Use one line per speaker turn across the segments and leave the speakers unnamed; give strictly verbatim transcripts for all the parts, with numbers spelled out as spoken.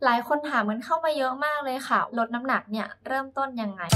หลายคนถามกันเข้ามาเยอะมากเลยค่ะลดน้ำหนักเนี่ยเริ่มต้นยังไง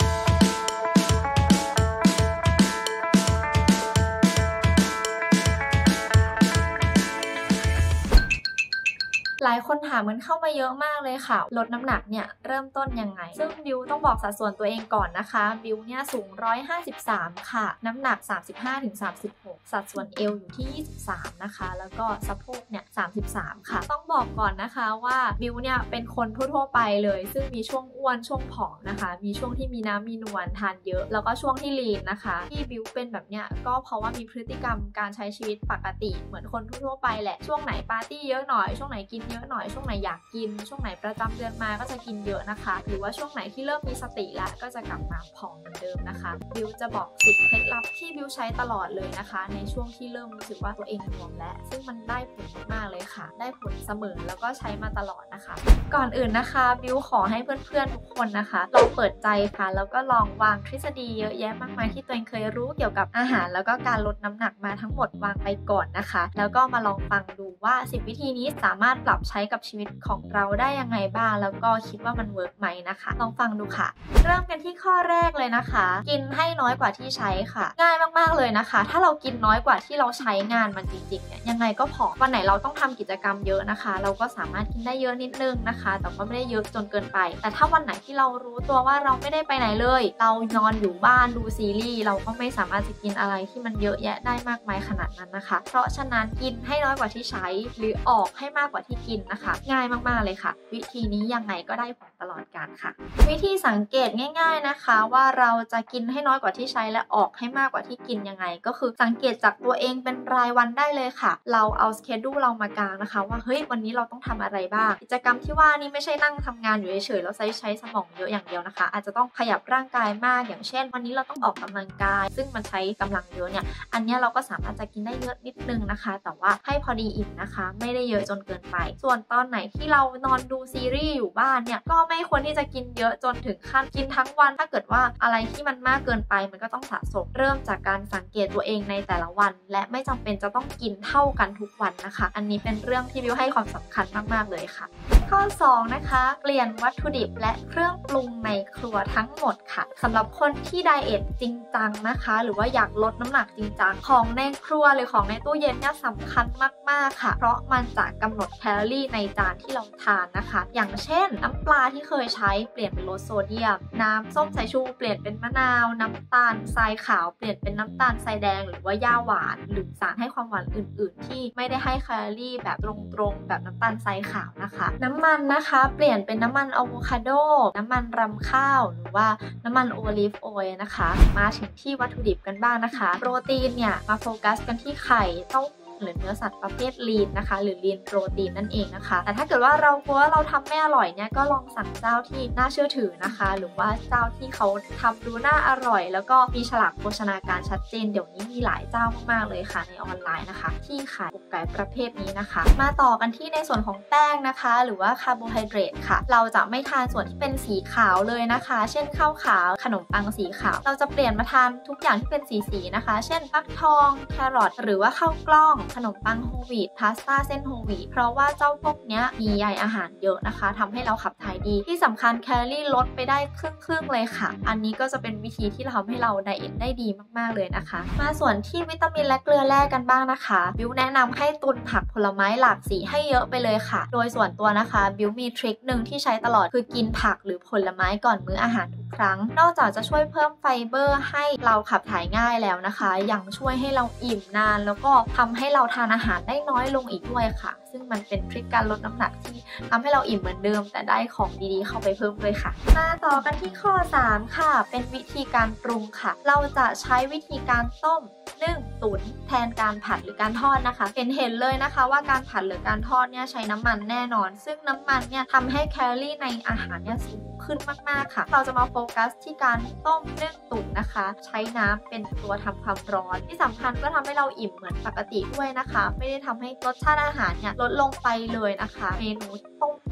หลายคนถามกันเข้ามาเยอะมากเลยค่ะลดน้ำหนักเนี่ยเริ่มต้นยังไงซึ่งบิวต้องบอกสัดส่วนตัวเองก่อนนะคะบิวเนี่ยสูงหนึ่งร้อยห้าสิบสามค่ะน้ำหนัก สามสิบห้าถึงสามสิบหก สัดส่วนเอวอยู่ที่ยี่สิบสามนะคะแล้วก็สะโพกเนี่ยสามสิบสามค่ะต้องบอกก่อนนะคะว่าบิวเนี่ยเป็นคนทั่วๆไปเลยซึ่งมีช่วงอ้วนช่วงผอมนะคะมีช่วงที่มีน้ำมีนวลทานเยอะแล้วก็ช่วงที่ลีนนะคะที่บิวเป็นแบบเนี้ยก็เพราะว่ามีพฤติกรรมการใช้ชีวิตปกติเหมือนคนทั่วๆไปแหละช่วงไหนปาร์ตี้เยอะหน่อยช่วงไหนกินเยอะหน่อยช่วงไหนอยากกินช่วงไหนประจำเดือนมาก็จะกินเยอะนะคะหรือว่าช่วงไหนที่เริ่มมีสติแล้วก็จะกลับมาผอมเหมือนเดิมนะคะบิวจะบอกสิบเคล็ดลับที่บิวใช้ตลอดเลยนะคะในช่วงที่เริ่มรู้สึกว่าตัวเองบวมแล้วซึ่งมันได้ผลมากเลยค่ะได้ผลเสมอแล้วก็ใช้มาตลอดนะคะก่อนอื่นนะคะบิวขอให้เพื่อนๆทุกคนนะคะลองเปิดใจค่ะแล้วก็ลองวางทฤษฎีเยอะแยะมากมายที่ตัวเองเคยรู้เกี่ยวกับอาหารแล้วก็การลดน้ำหนักมาทั้งหมดวางไปก่อนนะคะแล้วก็มาลองฟังดูว่าสิบวิธีนี้สามารถปรับใช้กับชีวิตของเราได้ยังไงบ้างแล้วก็คิดว่ามันเวิร์กไหมนะคะลองฟังดูค่ะเริ่มกันที่ข้อแรกเลยนะคะกินให้น้อยกว่าที่ใช้ค่ะง่ายมากๆเลยนะคะถ้าเรากินน้อยกว่าที่เราใช้งานมันจริงๆเนี่ยยังไงก็พอวันไหนเราต้องทำกิจกรรมเยอะนะคะเราก็สามารถกินได้เยอะนิดนึงนะคะแต่ก็ไม่ได้เยอะจนเกินไปแต่ถ้าวันไหนที่เรารู้ตัวว่าเราไม่ได้ไปไหนเลยเรานอนอยู่บ้านดูซีรีส์เราก็ไม่สามารถจะกินอะไรที่มันเยอะแยะได้มากมายขนาดนั้นนะคะเพราะฉะนั้นกินให้น้อยกว่าที่ใช้หรือออกให้มากกว่าที่กินนะคะง่ายมากๆเลยค่ะวิธีนี้ยังไงก็ได้ผลตลอดกาลค่ะวิธีสังเกตง่ายๆนะคะว่าเราจะกินให้น้อยกว่าที่ใช้และออกให้มากกว่าที่กินยังไงก็คือสังเกตจากตัวเองเป็นรายวันได้เลยค่ะเราเอาสเกดูเรามากางนะคะว่าเฮ้ยวันนี้เราต้องทำอะไรบ้างกิจกรรมที่ว่านี่ไม่ใช่นั่งทำงานอยู่เฉยๆแล้วใช้ใช้สมองเยอะอย่างเดียวนะคะอาจจะต้องขยับร่างกายมากอย่างเช่นวันนี้เราต้องออกกำลังกายซึ่งมันใช้กำลังเยอะเนี่ยอันนี้เราก็สามารถจะกินได้เยอะนิดนึงนะคะแต่ว่าให้พอดีอิ่มนะคะไม่ได้เยอะจนเกินไปส่วนตอนไหนที่เรานอนดูซีรีส์อยู่บ้านเนี่ยก็ไม่ควรที่จะกินเยอะจนถึงขั้นกินทั้งวันถ้าเกิดว่าอะไรที่มันมากเกินไปมันก็ต้องสะสมเริ่มจากการสังเกตตัวเองในแต่ละวันและไม่จำเป็นจะต้องกินเท่ากันทุกวันนะคะอันนี้เป็นเรื่องที่บิวให้ความสำคัญมากๆเลยค่ะข้อสองนะคะเปลี่ยนวัตถุดิบและเครื่องปรุงในครัวทั้งหมดค่ะสำหรับคนที่ไดเอทจริงจังนะคะหรือว่าอยากลดน้ำหนักจริงจังของในครัวหรือของในตู้เย็นเนี่ยสำคัญมากๆค่ะเพราะมันจะกำหนดแคลอรี่ในจานที่เราทานนะคะอย่างเช่นน้ำปลาที่เคยใช้เปลี่ยนเป็นลดโซเดียมน้ำส้มสายชูเปลี่ยนเป็นมะนาวน้ำตาลทรายขาวเปลี่ยนเป็นน้ำตาลทรายแดงหรือว่าย่าหวานหรือสารให้ความหวานอื่นๆที่ไม่ได้ให้แคลอรี่แบบตรงๆแบบน้ำตาลทรายขาวนะคะน้ำมันนะคะเปลี่ยนเป็นน้ำมันอะโวคาโดน้ำมันรำข้าวหรือว่าน้ำมันโอลิฟออยล์นะคะมาถึงที่วัตถุดิบกันบ้างนะคะโปรตีนเนี่ยมาโฟกัสกันที่ไข่เต้าหรือเนื้อสัตว์ประเภทลีนนะคะหรือลีนโปรตีนนั่นเองนะคะแต่ถ้าเกิดว่าเรากลัวว่าเราทำไม่อร่อยเนี่ยก็ลองสั่งเจ้าที่น่าเชื่อถือนะคะหรือว่าเจ้าที่เขาทำดูน่าอร่อยแล้วก็มีฉลากโภชนาการชัดเจนเดี๋ยวนี้มีหลายเจ้ามากๆเลยค่ะในออนไลน์นะคะที่ขายอกไก่ประเภทนี้นะคะมาต่อกันที่ในส่วนของแป้งนะคะหรือว่าคาร์โบไฮเดรตค่ะเราจะไม่ทานส่วนที่เป็นสีขาวเลยนะคะเช่นข้าวขาวขนมปังสีขาวเราจะเปลี่ยนมาทานทุกอย่างที่เป็นสีๆนะคะเช่นฟักทองแครอทหรือว่าข้าวกล้องขนมปังโฮลวีตพาสต้าเส้นโฮลวีตเพราะว่าเจ้าพวกนี้มีใยอาหารเยอะนะคะทำให้เราขับถ่ายดีที่สำคัญแคลอรี่ลดไปได้ครึ่งๆเลยค่ะอันนี้ก็จะเป็นวิธีที่ทำให้เราไดเอทได้ดีมากๆเลยนะคะมาส่วนที่วิตามินและเกลือแร่กันบ้างนะคะบิวแนะนำให้ตุนผักผลไม้หลากสีให้เยอะไปเลยค่ะโดยส่วนตัวนะคะบิวมีทริคหนึ่งที่ใช้ตลอดคือกินผักหรือผลไม้ก่อนมื้ออาหารทุกครั้งนอกจากจะช่วยเพิ่มไฟเบอร์ให้เราขับถ่ายง่ายแล้วนะคะยังช่วยให้เราอิ่มนานแล้วก็ทำให้เราทานอาหารได้น้อยลงอีกด้วยค่ะซึ่งมันเป็นทริคการลดน้ำหนักที่ทำให้เราอิ่มเหมือนเดิมแต่ได้ของดีๆเข้าไปเพิ่มด้วยค่ะมาต่อกันที่ข้อสามค่ะเป็นวิธีการปรุงค่ะเราจะใช้วิธีการต้มนึ่งตุ๋นแทนการผัดหรือการทอดนะคะเห็นเห็นเลยนะคะว่าการผัดหรือการทอดเนี่ยใช้น้ำมันแน่นอนซึ่งน้ำมันเนี่ยทำให้แคลอรี่ในอาหารเนี่ยสูงขึ้นมากๆค่ะเราจะมาโฟกัสที่การต้มนึ่งตุ๋นนะคะใช้น้ำเป็นตัวทำความร้อนที่สำคัญก็ทำให้เราอิ่มเหมือนปกติด้วยนะคะไม่ได้ทำให้รสชาติอาหารเนี่ยลดลงไปเลยนะคะเมนูต้มนึ่งตุ๋น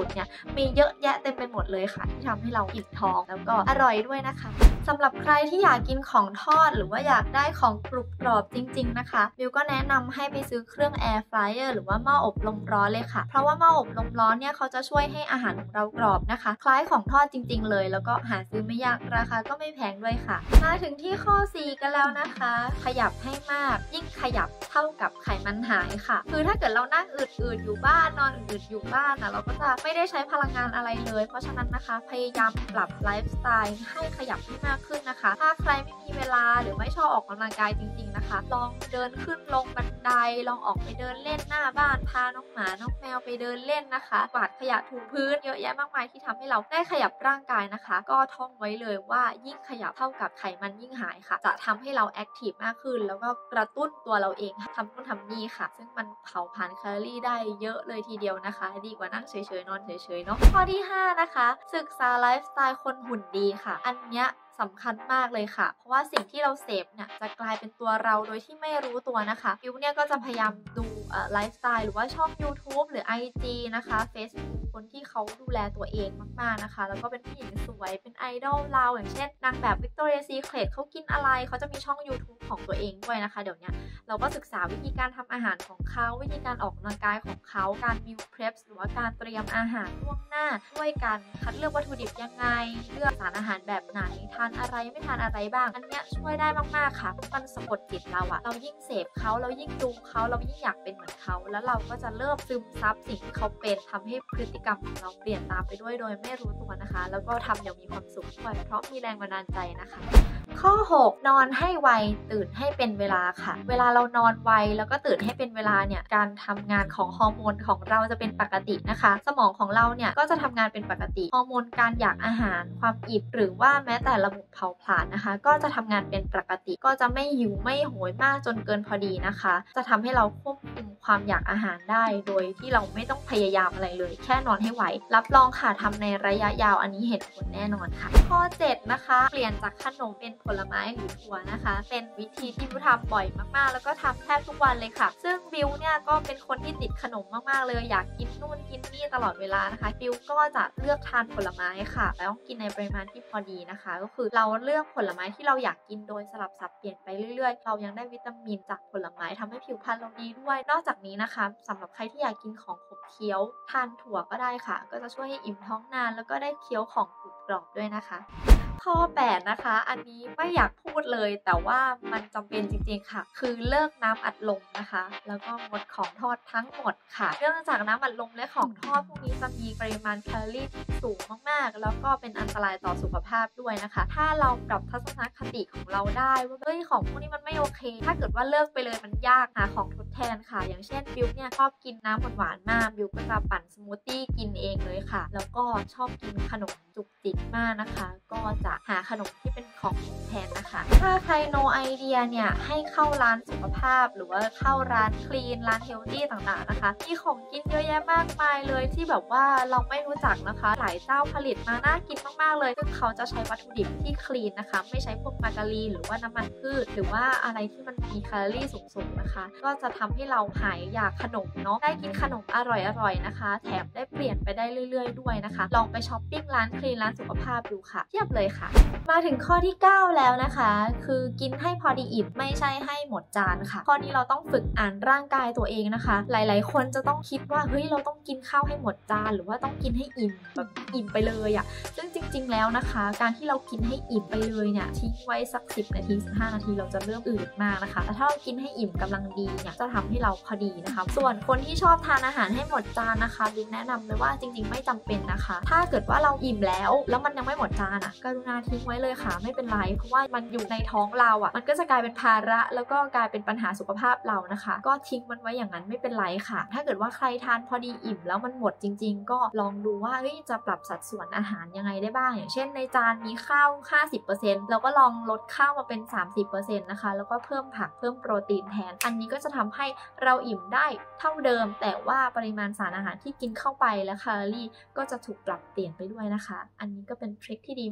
ตุ๋นเนี่ยมีเยอะแยะเต็มไปหมดเลยค่ะที่ทำให้เราอิ่มท้องแล้วก็อร่อยด้วยนะคะสำหรับใครที่อยากกินของทอดหรือว่าอยากได้ของกรุบกรอบจริงๆนะคะบิวก็แนะนำให้ไปซื้อเครื่องแอร์ฟรายเออร์หรือว่าหม้ออบลมร้อนเลยค่ะเพราะว่าหม้ออบลมร้อนเนี่ยเขาจะช่วยให้อาหารของเรากรอบนะคะคล้ายของทอดจริงๆเลยแล้วก็หาซื้อไม่ยากราคาก็ไม่แพงด้วยค่ะมาถึงที่ข้อสี่กันแล้วนะคะขยับให้มากยิ่งขยับเท่ากับไขมันหายค่ะคือถ้าเกิดเรานั่งอืดๆอยู่บ้านนอนอืดๆอยู่บ้านนะเราก็จะไม่ได้ใช้พลังงานอะไรเลยเพราะฉะนั้นนะคะพยายามปรับไลฟ์สไตล์ให้ขยับให้มากขึ้นนะคะถ้าใครไม่มีเวลาหรือไม่ชอบออกกำลังกายจริงๆนะคะลองเดินขึ้นลงบันไดลองออกไปเดินเล่นหน้าบ้านพาน้องหมาน้องแมวไปเดินเล่นนะคะกวาดขยะถูพื้นเยอะแยะมากมายที่ทำให้เราได้ขยับร่างกายนะคะก็ท่องไว้เลยว่ายิ่งขยับเท่ากับไขมันยิ่งหายค่ะจะทำให้เราแอคทีฟมากขึ้นแล้วก็กระตุ้นตัวเราเองทำนู่นทำนี่ค่ะซึ่งมันเผาผลาญแคลอรี่ได้เยอะเลยทีเดียวนะคะดีกว่านั่งเฉยๆนอนเฉยๆเนาะข้อที่ห้านะคะศึกษาไลฟ์สไตล์คนหุ่นดีค่ะอันเนี้ยสำคัญมากเลยค่ะเพราะว่าสิ่งที่เราเสพเนี่ยจะกลายเป็นตัวเราโดยที่ไม่รู้ตัวนะคะบิวเนี่ยก็จะพยายามดูไลฟ์สไตล์หรือว่าช่อง ยูทูบ หรือ ไอ จี นะคะ Facebook คนที่เขาดูแลตัวเองมากๆนะคะแล้วก็เป็นผู้หญิงสวยเป็นไอดอลเราอย่างเช่นนางแบบ Victoria's Secret เขากินอะไรเขาจะมีช่อง ยูทูบ ของตัวเองด้วยนะคะเดี๋ยวนี้เราก็ศึกษาวิธีการทำอาหารของเขาวิธีการออกกำลังกายของเขาการ meal prep หรือว่าการเตรียมอาหารล่วงหน้าด้วยการคัดเลือกวัตถุดิบยังไงเลือกสารอาหารแบบไหนทานอะไรไม่ทานอะไรบ้างอันเนี้ยช่วยได้มากๆค่ะมันสะกดจิตเราอะเรายิ่งเสพเขาเรายิ่งดูเขาเรายิ่งอยากเป็นเหมือนเขาแล้วเราก็จะเริ่มซึมซับสิ่งที่เขาเป็นทำให้พฤติกรรมของเราเปลี่ยนตามไปด้วยโดยไม่รู้ตัวนะคะแล้วก็ทำอย่างมีความสุขด้วยเพราะมีแรงบันดาลใจนะคะข้อหกนอนให้ไวตื่นให้เป็นเวลาค่ะเวลาเรานอนไวแล้วก็ตื่นให้เป็นเวลาเนี่ยการทำงานของฮอร์โมนของเราจะเป็นปกตินะคะสมองของเราเนี่ยก็จะทำงานเป็นปกติฮอร์โมนการอยากอาหารความอิ่มหรือว่าแม้แต่ระบบเผาผลาญนะคะก็จะทำงานเป็นปกติก็จะไม่หิวไม่โหยมากจนเกินพอดีนะคะจะทำให้เราควบคุมความอยากอาหารได้โดยที่เราไม่ต้องพยายามอะไรเลยแค่นอนให้ไหวรับรองค่ะทำในระยะยาวอันนี้เห็นผลแน่นอนค่ะข้อเจ็ดนะคะเปลี่ยนจากขนมเป็นผลไม้หรือถั่วนะคะเป็นวิธีที่บิวทำบ่อยมากๆแล้วก็ทำแทบทุกวันเลยค่ะซึ่งบิวเนี่ยก็เป็นคนที่ติดขนมมากๆเลยอยากกินนู่นกินนี่ตลอดเวลานะคะบิวก็จะเลือกทานผลไม้ค่ะแล้วต้องกินในปริมาณที่พอดีนะคะก็คือเราเลือกผลไม้ที่เราอยากกินโดยสลับสับเปลี่ยนไปเรื่อยๆเรายังได้วิตามินจากผลไม้ทำให้ผิวพรรณเราดีด้วยนอกจากนี้นะคะสำหรับใครที่อยากกินของขบเคี้ยวทานถั่วก็ได้ค่ะก็จะช่วยให้อิ่มท้องนานแล้วก็ได้เคี้ยวของกรุบกรอบด้วยนะคะข้อแปดนะคะอันนี้ไม่อยากพูดเลยแต่ว่ามันจำเป็นจริงๆค่ะคือเลิกน้ำอัดลมนะคะแล้วก็งดของทอดทั้งหมดค่ะเนื่องจากน้ำอัดลมและของทอดพวกนี้จะมีปริมาณแคลอรี่สูงมากๆแล้วก็เป็นอันตรายต่อสุขภาพด้วยนะคะถ้าเราปรับทัศนคติของเราได้ว่าเฮ้ยของพวกนี้มันไม่โอเคถ้าเกิดว่าเลิกไปเลยมันยากหาของทดแทนค่ะอย่างเช่นบิวเนี่ยชอบกินน้ำหวานๆมากบิวก็จะปั่นสมูทตี้กินเองเลยค่ะแล้วก็ชอบกินขนมจุกจิกมากนะคะก็จะหาขนมที่เป็นของทดแทนนะคะถ้าใคร no idea เนี่ยให้เข้าร้านสุขภาพหรือว่าเข้าร้านคลีนร้านเฮลตี้ต่างๆนะคะมีของกินเยอะแยะมากมายเลยที่แบบว่าเราไม่รู้จักนะคะหลายเจ้าผลิตมาน่ากินมากๆเลยซึ่งเขาจะใช้วัตถุดิบที่คลีนนะคะไม่ใช้พวกมาการีนหรือว่าน้ำมันพืชหรือว่าอะไรที่มันมีแคลอรี่สูงๆนะคะก็จะทำให้เราหายอยากขนมเนาะได้กินขนมอร่อยๆนะคะแถมได้เปลี่ยนไปได้เรื่อยๆด้วยนะคะลองไปช้อปปิ้งร้านคลีนร้านสุขภาพดูค่ะเทียบเลยค่ะมาถึงข้อที่เก้าแล้วนะคะคือกินให้พอดีอิ่มไม่ใช่ให้หมดจานค่ะข้อนี้เราต้องฝึกอ่านร่างกายตัวเองนะคะหลายๆคนจะต้องคิดว่าเฮ้ยเราต้องกินข้าวให้หมดจานหรือว่าต้องกินให้อิ่มแบบอิ่มไปเลยอะซึ่งจริงๆแล้วนะคะการที่เรากินให้อิ่มไปเลยเนี่ยทิ้งไว้สักสิบนาทีสิบห้านาทีเราจะเริ่มอืดมากนะคะแต่ถ้าเรากินให้อิ่มกำลังดีเนี่ยจะทำให้เราพอดีนะคะส่วนคนที่ชอบทานอาหารให้หมดจานนะคะบิวแนะนำเลยว่าจริงๆไม่จำเป็นนะคะถ้าเกิดว่าเราอิ่มแล้วแล้วมันยังไม่หมดจานอะกรุณาทิ้งไว้เลยค่ะไม่เป็นไรเพราะว่ามันอยู่ในท้องเราอ่ะมันก็จะกลายเป็นภาระแล้วก็กลายเป็นปัญหาสุขภาพเรานะคะก็ทิ้งมันไว้อย่างนั้นไม่เป็นไรค่ะถ้าเกิดว่าใครทานพอดีอิ่มแล้วมันหมดจริงๆก็ลองดูว่าเฮ้ยจะปรับสัดส่วนอาหารยังไงได้บ้างอย่างเช่นในจานมีข้าว ห้าสิบเปอร์เซ็นต์ เราก็ลองลดข้าวมาเป็น สามสิบเปอร์เซ็นต์ นะคะแล้วก็เพิ่มผักเพิ่มโปรตีนแทนอันนี้ก็จะทำให้เราอิ่มได้เท่าเดิมแต่ว่าปริมาณสารอาหารที่กินเข้าไปและแคลอรี่ก็จะถูกปรับเปลี่ยนไปด้วยนะคะอันนี้ก็เป็นทริคที่ดีมากๆเลย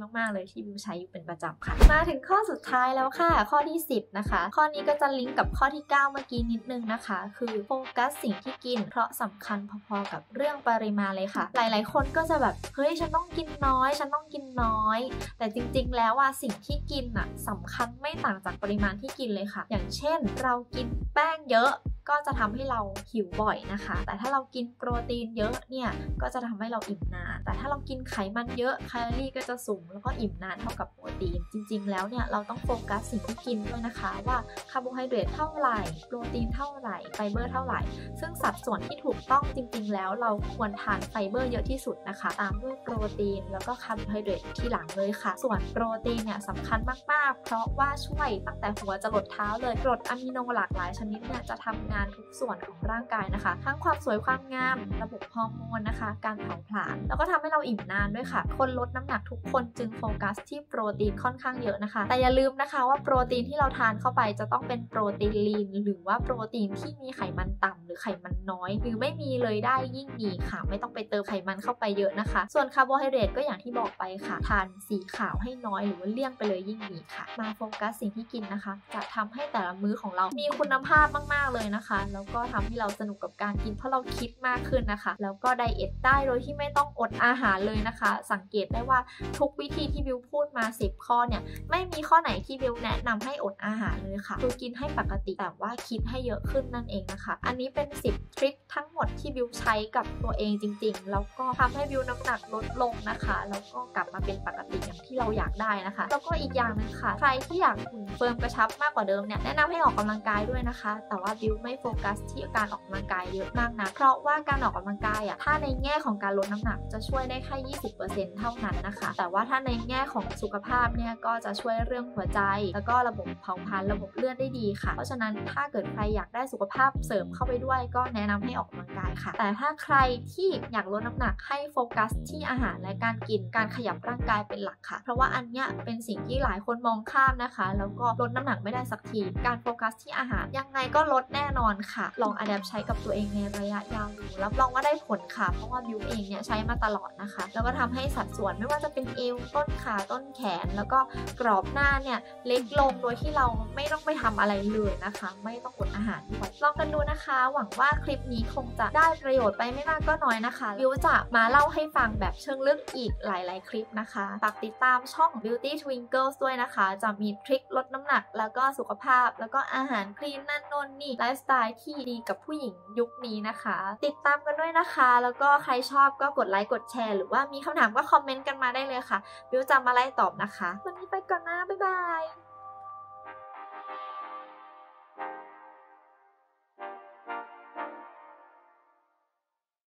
ที่บิวใช้อยู่เป็นประจำค่ะมาถึงข้อสุดท้ายแล้วค่ะข้อที่สิบนะคะข้อนี้ก็จะลิงก์กับข้อที่เก้าเมื่อกี้นิดนึงนะคะคือโฟกัสสิ่งที่กินเพราะสำคัญพอๆกับเรื่องปริมาณเลยค่ะหลายๆคนก็จะแบบเฮ้ยฉันต้องกินน้อยฉันต้องกินน้อยแต่จริงๆแล้วว่าสิ่งที่กินอ่ะสำคัญไม่ต่างจากปริมาณที่กินเลยค่ะอย่างเช่นเรากินแป้งเยอะก็จะทำให้เราหิวบ่อยนะคะแต่ถ้าเรากินโปรตีนเยอะเนี่ยก็จะทำให้เราอิ่มนานแต่ถ้าเรากินไขมันเยอะแคลอรี่ก็จะสูงแล้วก็อิ่มนานเท่ากับโปรตีนจริงๆแล้วเนี่ยเราต้องโฟกัสสิ่งที่กินด้วยนะคะว่าคาร์โบไฮเดรตเท่าไหร่โปรตีนเท่าไหร่ไฟเบอร์เท่าไหร่ซึ่งสัดส่วนที่ถูกต้องจริงๆแล้วเราควรทานไฟเบอร์เยอะที่สุดนะคะตามด้วยโปรตีนแล้วก็คาร์โบไฮเดรตที่หลังเลยค่ะส่วนโปรตีนเนี่ยสำคัญมากๆเพราะว่าช่วยตั้งแต่หัวจรดเท้าเลยกรดอะมิโนหลากหลายชนิดเนี่ยจะทำงานทุกส่วนของร่างกายนะคะทั้งความสวยความงามระบบฮอร์โมนนะคะการเผาผลาญแล้วก็ทำให้เราอิ่มนานด้วยค่ะคนลดน้ำหนักทุกคนจึงโฟกัสที่โปรตีนค่อนข้างเยอะนะคะแต่อย่าลืมนะคะว่าโปรตีนที่เราทานเข้าไปจะต้องเป็นโปรตีนลีนหรือว่าโปรตีนที่มีไขมันต่ำหรือไขมันน้อยหรือไม่มีเลยได้ยิ่งดีค่ะไม่ต้องไปเติมไขมันเข้าไปเยอะนะคะส่วนคาร์โบไฮเดรตก็อย่างที่บอกไปค่ะทานสีขาวให้น้อยหรือว่าเลี่ยงไปเลยยิ่งดีค่ะมาโฟกัสสิ่งที่กินนะคะจะทำให้แต่ละมื้อของเรามีคุณภาพมากๆเลยนะคะแล้วก็ทำให้เราสนุกกับการกินเพราะเราคิดมากขึ้นนะคะแล้วก็ไดเอทได้โดยที่ไม่ต้องอดอาหารเลยนะคะสังเกตได้ว่าทุกวิธีที่บิวพูดมาสิบข้อเนี่ยไม่มีข้อไหนที่บิวแนะนำให้อดอาหารเลยค่ะคือกินให้ปกติแต่ว่าคิดให้เยอะขึ้นนั่นเองนะคะอันนี้เป็นสิบทริคทั้งหมดที่บิวใช้กับตัวเองจริงๆแล้วก็ทำให้บิวน้ำหนักลดลงนะคะแล้วก็กลับมาเป็นปกติอย่างที่เราอยากได้นะคะแล้วก็อีกอย่างนึงค่ะใครที่อยากหุ่นเฟิร์มกระชับมากกว่าเดิมเนี่ยแนะนำให้ออกกำลังกายด้วยนะคะแต่ว่าบิวไม่โฟกัสที่การออกกำลังกายเยอะมากนะเพราะว่าการออกกำลังกายอ่ะถ้าในแง่ของการลดน้ำหนักจะช่วยได้แค่ ยี่สิบเปอร์เซ็นต์ เท่านั้นนะคะแต่ว่าถ้าในแง่ของสุขภาพเนี่ยก็จะช่วยเรื่องหัวใจแล้วก็ระบบเผาผลาญระบบเลือดได้ดีค่ะเพราะฉะนั้นถ้าเกิดใครอยากได้สุขภาพเสริมเข้าไปด้วยก็แนะนำให้ออกกำลังกายค่ะแต่ถ้าใครที่อยากลดน้ำหนักให้โฟกัสที่อาหารและการกินการขยับร่างกายเป็นหลักค่ะเพราะว่าอันเนี้ยเป็นสิ่งที่หลายคนมองข้ามนะคะแล้วก็ลดน้ำหนักไม่ได้สักทีการโฟกัสที่อาหารยังไงก็ลดแน่นอนค่ะลองอะแดปใช้กับตัวเองในระยะยาวดูรับรองว่าได้ผลค่ะเพราะว่าบิวเองเนี่ยใช้มาตลอดนะคะแล้วก็ทำให้สัดส่วนไม่ว่าจะเป็นเอวต้นขาต้นแขนแล้วก็กรอบหน้าเนี่ยเล็กลงโดยที่เราไม่ต้องไปทำอะไรเลยนะคะไม่ต้องอดอาหารด้วยลองกันดูนะคะหวังว่าคลิปนี้คงจะได้ประโยชน์ไปไม่มากก็น้อยนะคะบิวจะมาเล่าให้ฟังแบบเชิงลึกอีกหลายๆคลิปนะคะฝากติดตามช่อง Beauty Twinkles ด้วยนะคะจะมีทริคลดน้ำหนักแล้วก็สุขภาพแล้วก็อาหารคลีนนั่นโน่นนี่ไลฟ์สไตล์ที่ดีกับผู้หญิงยุคนี้นะคะติดตามกันด้วยนะคะแล้วก็ใครชอบก็กดไลค์กดแชร์หรือว่ามีคำถามก็คอมเมนต์กันมาได้เลยค่ะบิวจะมาไล่ตอบนะคะวันนี้ไปก่อนนะบ๊ายบาย